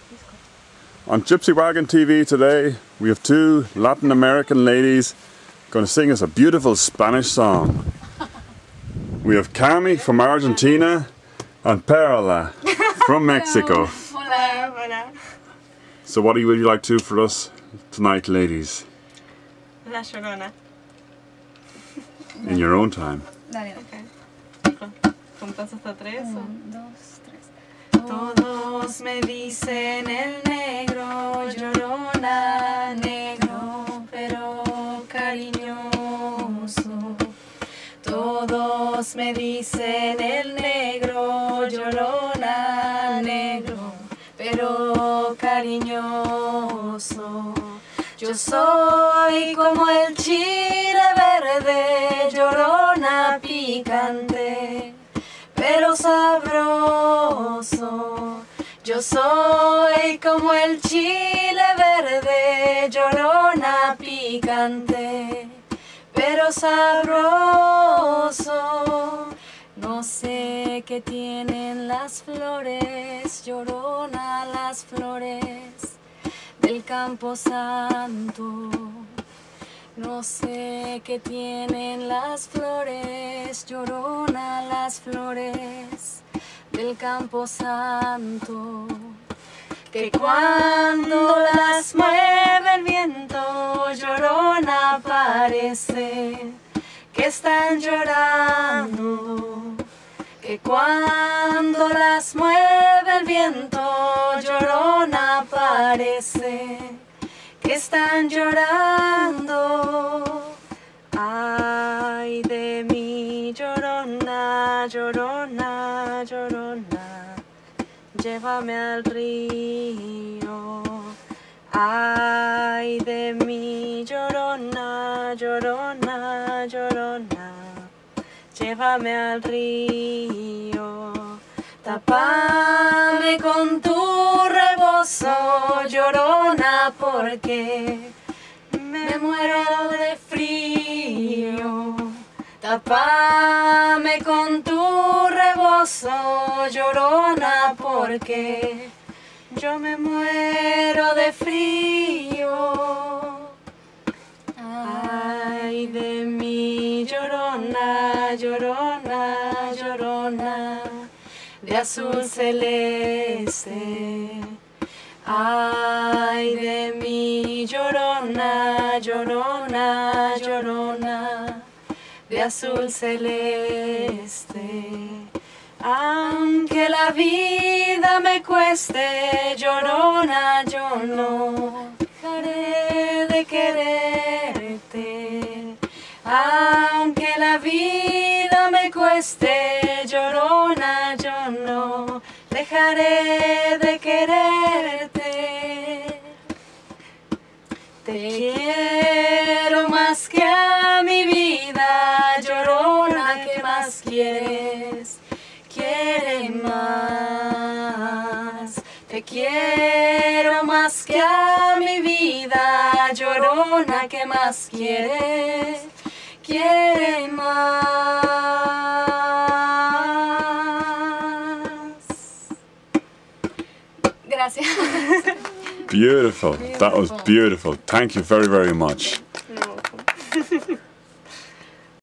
On Gypsy Wagon TV today, we have two Latin American ladies going to sing us a beautiful Spanish song. We have Cami from Argentina and Perla from Mexico. Hola. Hola. So what would you like to do for us tonight, ladies? La Llorona. In your own time. Dale. Okay. ¿Contás hasta 3? 1, 2, 3. Todos me dicen el negro, Llorona, negro, pero cariñoso. Todos me dicen el negro, Llorona, negro, pero cariñoso. Yo soy como el chile verde, Llorona picante, pero sabroso. Yo soy como el chile verde, Llorona picante, pero sabroso. No sé qué tienen las flores, Llorona, las flores del Campo Santo. No sé qué tienen las flores, Llorona, las flores del Campo Santo, que cuando las mueve el viento, Llorona, parece que están llorando. Que cuando las mueve el viento, Llorona, parece que están llorando. Ay de mí, Llorona, Llorona, Llorona, llévame al río. Ay de mí, Llorona, Llorona, Llorona, llévame al río. Tápame con tu rebozo, Llorona, porque me muero de frío. Tápame con tu rebozo, Llorona, porque yo me muero de frío. Ay de mí, Llorona, Llorona, Llorona, de azul celeste. Ay de mí, Llorona, Llorona, Llorona, de azul celeste. Aunque la vida me cueste, Llorona, yo no dejaré de quererte. Aunque la vida me cueste, Llorona, yo no dejaré de quererte. Te quiero más que a mi vida, Llorona, ¿qué más quieres? Quiere más. Te quiero más que a mi vida, Llorona, ¿qué más quieres? Quiere más. Gracias. Beautiful. That was beautiful. Thank you very, very much.